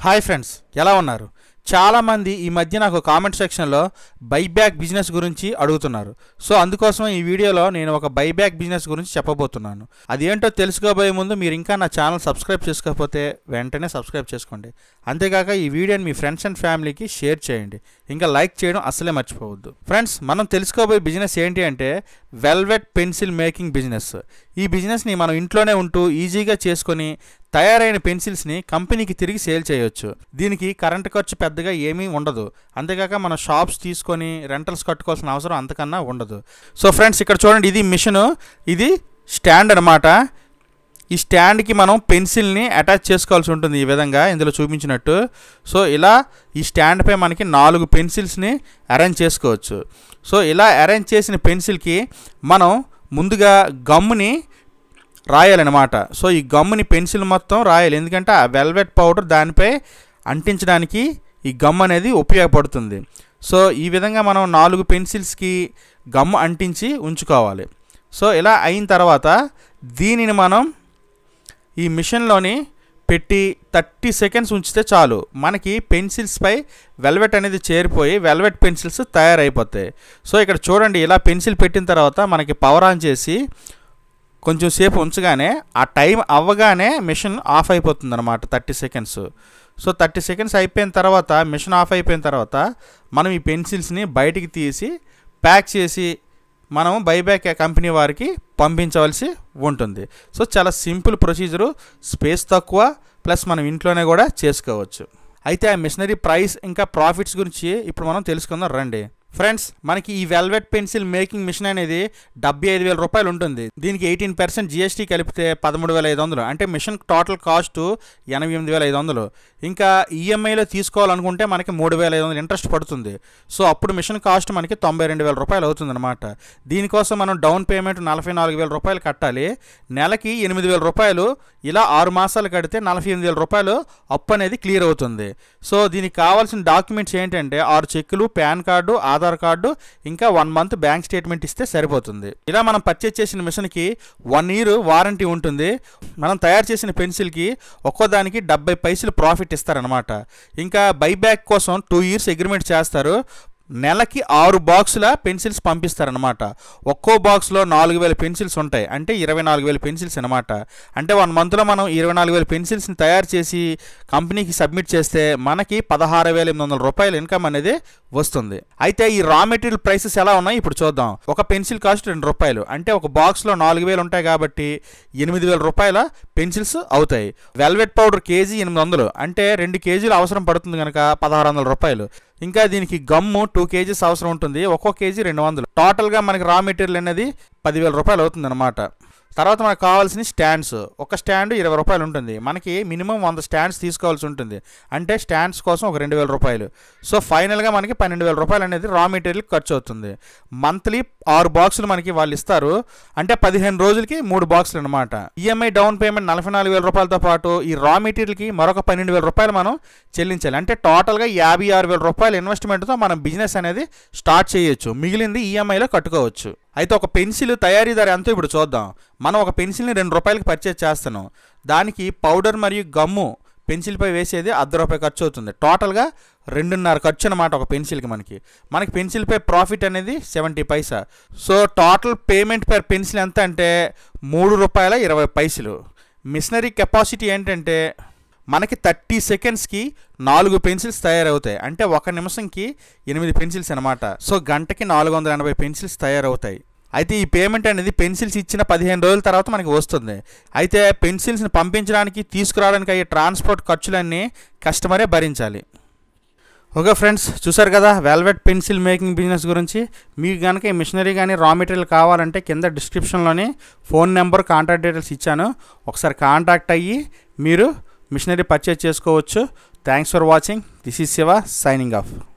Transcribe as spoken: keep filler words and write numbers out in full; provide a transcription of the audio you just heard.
Hi friends, ఎలా ఉన్నారు? చాలామంది ఈ మధ్య నాకు కామెంట్ సెక్షన్లో బైబ్యాక్ బిజినెస్ గురించి అడుగుతున్నారు. సో అందుకోసం ఈ వీడియోలో నేను ఒక బైబ్యాక్ బిజినెస్ గురించి చెప్పబోతున్నాను. అదేంటో తెలుసుకోబోయే ముందు మీరు ఇంకా నా ఛానల్ సబ్స్క్రైబ్ చేసుకోకపోతే వెంటనే సబ్స్క్రైబ్ చేసుకోండి. అంతేకాక ఈ వీడియోని మీ ఫ్రెండ్స్ అండ్ ఫ్యామిలీకి షేర్ చేయండి. ఇంకా లైక్ చేయడం అసలే మర్చిపోవద్దు. ఫ్రెండ్స్, మనం తెలుసుకోబోయే బిజినెస్ ఏంటి అంటే వెల్వెట్ పెన్సిల్ మేకింగ్ బిజినెస్. ఈ బిజినెస్ని మనం ఇంట్లోనే ఉంటూ ఈజీగా చేసుకొని తయారైన పెన్సిల్స్ని కంపెనీకి తిరిగి సేల్ చేయొచ్చు. దీనికి కరెంట్ ఖర్చు పెద్దగా ఏమీ ఉండదు. అంతేకాక మనం షాప్స్ తీసుకొని రెంటల్స్ కట్టుకోవాల్సిన అవసరం అంతకన్నా ఉండదు. సో ఫ్రెండ్స్, ఇక్కడ చూడండి, ఇది మిషను, ఇది స్టాండ్ అనమాట. ఈ స్టాండ్కి మనం పెన్సిల్ని అటాచ్ చేసుకోవాల్సి ఉంటుంది ఈ విధంగా ఇందులో చూపించినట్టు. సో ఇలా ఈ స్టాండ్పై మనకి నాలుగు పెన్సిల్స్ని అరేంజ్ చేసుకోవచ్చు. సో ఇలా అరేంజ్ చేసిన పెన్సిల్కి మనం ముందుగా గమ్ముని రాయాలన్నమాట. సో ఈ గమ్ముని పెన్సిల్ మొత్తం రాయాలి, ఎందుకంటే ఆ వెల్వెట్ పౌడర్ దానిపై అంటించడానికి ఈ గమ్ అనేది ఉపయోగపడుతుంది. సో ఈ విధంగా మనం నాలుగు పెన్సిల్స్కి గమ్ అంటించి ఉంచుకోవాలి. సో ఇలా అయిన తర్వాత దీనిని మనం ఈ మిషన్లోని పెట్టి థర్టీ సెకండ్స్ ఉంచితే చాలు, మనకి పెన్సిల్స్పై వెల్వెట్ అనేది చేరిపోయి వెల్వెట్ పెన్సిల్స్ తయారైపోతాయి. సో ఇక్కడ చూడండి, ఇలా పెన్సిల్ పెట్టిన తర్వాత మనకి పవర్ ఆన్ చేసి కొంచెం సేపు ఉంచగానే ఆ టైం అవ్వగానే మిషన్ ఆఫ్ అయిపోతుంది అనమాట, thirty seconds. So thirty seconds అయిపోయిన తర్వాత, మిషన్ ఆఫ్ అయిపోయిన తర్వాత మనం ఈ పెన్సిల్స్ని బయటికి తీసి ప్యాక్ చేసి మనం బైబ్యాక్ కంపెనీ వారికి పంపించవలసి ఉంటుంది. సో చాలా సింపుల్ ప్రొసీజరు, స్పేస్ తక్కువ, ప్లస్ మనం ఇంట్లోనే కూడా చేసుకోవచ్చు. అయితే ఆ మిషనరీ ప్రైస్ ఇంకా ప్రాఫిట్స్ గురించి ఇప్పుడు మనం తెలుసుకుందాం రండి. ఫ్రెండ్స్, మనకి ఈ వెల్వెట్ పెన్సిల్ మేకింగ్ మిషన్ అనేది డెబ్బై ఐదు వేల రూపాయలు ఉంటుంది. దీనికి ఎయిటీన్ పర్సెంట్ జిఎస్టీ కలిపితే పదమూడు వేల ఐదు వందలు, అంటే మిషన్ టోటల్ కాస్ట్ ఎనభై ఎనిమిది వేల ఐదు వందలు. ఇంకా ఈఎంఐలో తీసుకోవాలనుకుంటే మనకి మూడు వేల ఐదు వందలు ఇంట్రెస్ట్ పడుతుంది. సో అప్పుడు మిషన్ కాస్ట్ మనకి తొంభై రెండు వేల రూపాయలు అవుతుంది అనమాట. దీనికోసం మనం డౌన్ పేమెంట్ నలభై నాలుగు వేల రూపాయలు కట్టాలి. నెలకి ఎనిమిది వేల రూపాయలు, ఇలా ఆరు మాసాలు కడితే నలభై ఎనిమిది వేల రూపాయలు అప్పు అనేది క్లియర్ అవుతుంది. సో దీనికి కావాల్సిన డాక్యుమెంట్స్ ఏంటంటే ఆరు చెక్కులు, పాన్ కార్డు, ఆధార్ కార్డు, ఇంకా వన్ మంత్ బ్యాంక్ స్టేట్మెంట్ ఇస్తే సరిపోతుంది. ఇలా మనం పర్చేజ్ చేసిన మిషన్కి వన్ ఇయర్ వారంటీ ఉంటుంది. మనం తయారు చేసిన పెన్సిల్కి ఒక్కో దానికి డెబ్బై పైసలు ప్రాఫిట్ ఇస్తారనమాట. ఇంకా బైబ్యాక్ కోసం టూ ఇయర్స్ అగ్రిమెంట్ చేస్తారు. నెలకి ఆరు బాక్సుల పెన్సిల్స్ పంపిస్తారనమాట. ఒక్కో బాక్స్లో నాలుగు వేల పెన్సిల్స్ ఉంటాయి, అంటే ఇరవై నాలుగు వేల పెన్సిల్స్ అనమాట. అంటే వన్ మంత్లో మనం ఇరవై నాలుగు వేల పెన్సిల్స్ని తయారు చేసి కంపెనీకి సబ్మిట్ చేస్తే మనకి పదహారు వేల ఎనిమిది వందల రూపాయల ఇన్కమ్ అనేది వస్తుంది. అయితే ఈ రా మెటీరియల్ ప్రైసెస్ ఎలా ఉన్నాయి ఇప్పుడు చూద్దాం. ఒక పెన్సిల్ కాస్ట్ రెండు రూపాయలు, అంటే ఒక బాక్స్లో నాలుగు వేలు ఉంటాయి కాబట్టి ఎనిమిది వేల రూపాయల పెన్సిల్స్ అవుతాయి. వెల్వెట్ పౌడర్ కేజీ ఎనిమిది వందలు, అంటే రెండు కేజీలు అవసరం పడుతుంది కనుక పదహారు వందల రూపాయలు. ఇంకా దీనికి గమ్ము టూ కేజీస్ అవసరం ఉంటుంది, ఒక్కో కేజీ రెండు వందలు. టోటల్గా మనకి రా మెటీరియల్ అనేది పదివేల రూపాయలు అవుతుంది అనమాట. తర్వాత మనకు కావాల్సిన స్టాండ్స్, ఒక స్టాండ్ ఇరవై రూపాయలు ఉంటుంది. మనకి మినిమం వంద స్టాండ్స్ తీసుకోవాల్సి ఉంటుంది, అంటే స్టాండ్స్ కోసం ఒక రెండు వేల రూపాయలు. సో ఫైనల్గా మనకి పన్నెండు వేల రూపాయలు అనేది రా మెటీరియల్ ఖర్చు అవుతుంది. మంత్లీ ఆరు బాక్సులు మనకి వాళ్ళు ఇస్తారు, అంటే పదిహేను రోజులకి మూడు బాక్సులు అనమాట. ఈఎంఐ డౌన్ పేమెంట్ నలభై నాలుగు వేల రూపాయలతో పాటు ఈ రా మెటీరియల్కి మరొక పన్నెండు వేల రూపాయలు మనం చెల్లించాలి. అంటే టోటల్గా యాభై ఆరు వేల రూపాయల ఇన్వెస్ట్మెంట్తో మనం బిజినెస్ అనేది స్టార్ట్ చేయొచ్చు. మిగిలింది ఈఎంఐలో కట్టుకోవచ్చు. అయితే ఒక పెన్సిల్ తయారీదారు ఎంతో ఇప్పుడు చూద్దాం. మనం ఒక పెన్సిల్ని రెండు రూపాయలకి పర్చేజ్ చేస్తాను, దానికి పౌడర్ మరియు గమ్ము పెన్సిల్పై వేసేది అర్ధ రూపాయి ఖర్చు అవుతుంది. టోటల్గా రెండున్నర ఖర్చు అనమాట ఒక పెన్సిల్కి. మనకి మనకి పెన్సిల్పై ప్రాఫిట్ అనేది seventy paisa. So total payment per pencil ఎంత అంటే మూడు రూపాయల ఇరవై పైసలు. మిషనరీ కెపాసిటీ ఏంటంటే మనకి థర్టీ సెకండ్స్కి నాలుగు పెన్సిల్స్ తయారవుతాయి, అంటే ఒక నిమిషంకి ఎనిమిది పెన్సిల్స్ అనమాట. సో గంటకి నాలుగు వందల ఎనభై పెన్సిల్స్ తయారవుతాయి. అయితే ఈ పేమెంట్ అనేది పెన్సిల్స్ ఇచ్చిన పదిహేను రోజుల తర్వాత మనకి వస్తుంది. అయితే పెన్సిల్స్ని పంపించడానికి తీసుకురావడానికి అయ్యే ట్రాన్స్పోర్ట్ ఖర్చులన్నీ కస్టమరే భరించాలి. ఓకే ఫ్రెండ్స్, చూసారు కదా వెల్వెట్ పెన్సిల్ మేకింగ్ బిజినెస్ గురించి. మీకు కనుక ఈ మిషనరీ కానీ రా మెటీరియల్ కావాలంటే కింద డిస్క్రిప్షన్లోని ఫోన్ నెంబర్, కాంటాక్ట్ డీటెయిల్స్ ఇచ్చాను. ఒకసారి కాంటాక్ట్ అయ్యి మీరు మిషనరీ పర్చేజ్ చేసుకోవచ్చు. Thanks for watching. This is Shiva signing of.